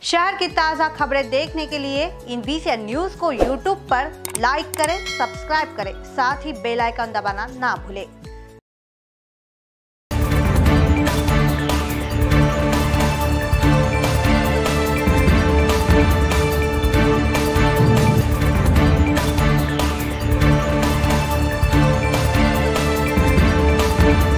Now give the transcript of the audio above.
शहर की ताज़ा खबरें देखने के लिए इन VCN न्यूज़ को YouTube पर लाइक करें, सब्सक्राइब करें, साथ ही बेल आइकन दबाना ना भूलें।